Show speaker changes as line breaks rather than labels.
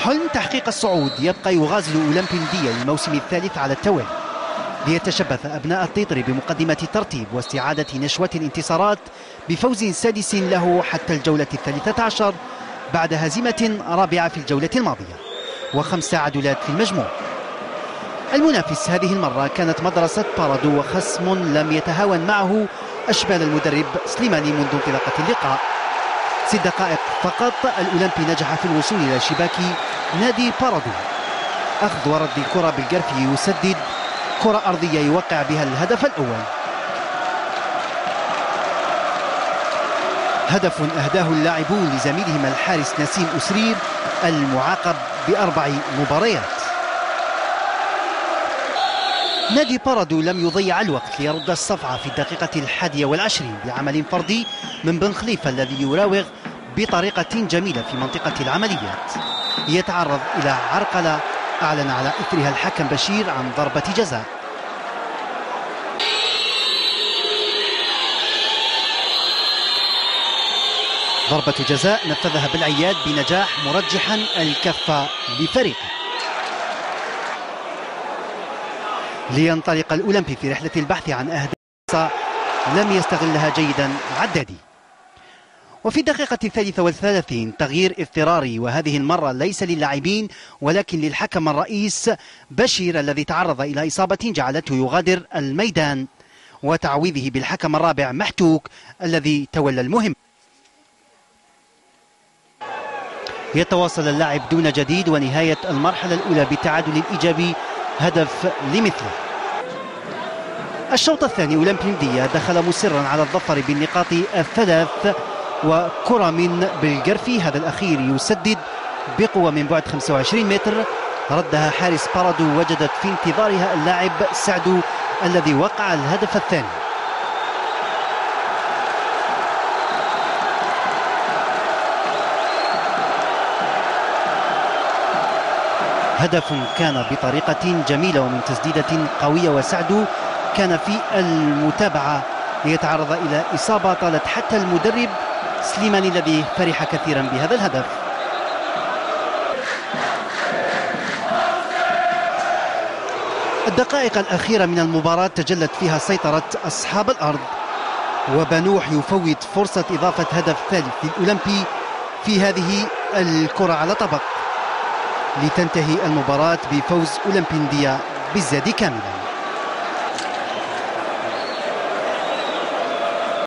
حلم تحقيق الصعود يبقى يغازل أولمبيندية للموسم الثالث على التوالي، ليتشبث أبناء الطيطري بمقدمة الترتيب واستعادة نشوة الانتصارات بفوز سادس له حتى الجولة 13 بعد هزيمة رابعة في الجولة الماضية و5 عدلات في المجموع. المنافس هذه المرة كانت مدرسة بارادو، وخصم لم يتهاون معه أشبال المدرب سليماني منذ انطلاقة اللقاء. 6 دقائق فقط الأولمبي نجح في الوصول إلى شباك نادي بارادو، أخذ ورد الكرة بالجرف يسدد كرة أرضية يوقع بها الهدف الأول، هدف أهداه اللاعبون لزميلهم الحارس نسيم أسرير المعاقب ب4 مباريات. نادي بارادو لم يضيع الوقت ليرد الصفعة في الدقيقة 21 بعمل فردي من بن خليفة الذي يراوغ بطريقة جميلة في منطقة العمليات، يتعرض إلى عرقلة أعلن على إثرها الحكم بشير عن ضربة جزاء. ضربة جزاء نفذها بالعياد بنجاح مرجحا الكفة لفريقه. لينطلق الأولمبي في رحلة البحث عن أهداف لم يستغلها جيدا عدادي. وفي الدقيقة 33 تغيير اضطراري، وهذه المرة ليس للاعبين ولكن للحكم الرئيس بشير الذي تعرض إلى إصابة جعلته يغادر الميدان، وتعويضه بالحكم الرابع محتوك الذي تولى المهمة. يتواصل اللاعب دون جديد، ونهاية المرحلة الأولى بالتعادل الإيجابي هدف لمثله. الشوط الثاني أولمبيندية دخل مصرا على الظفر بالنقاط الثلاث، وكرة من بالجرفي هذا الأخير يسدد بقوة من بعد 25 متر، ردها حارس بارادو، وجدت في انتظارها اللاعب سعدو الذي وقع الهدف الثاني. هدف كان بطريقة جميلة ومن تسديدة قوية، وسعدو كان في المتابعة ليتعرض إلى إصابة طالت حتى المدرب سليماني الذي فرح كثيرا بهذا الهدف. الدقائق الأخيرة من المباراة تجلت فيها سيطرة أصحاب الأرض، وبنوح يفوت فرصة إضافة هدف ثالث للأولمبي في هذه الكرة على طبق، لتنتهي المباراة بفوز أولمبيندية بالزاد كاملا.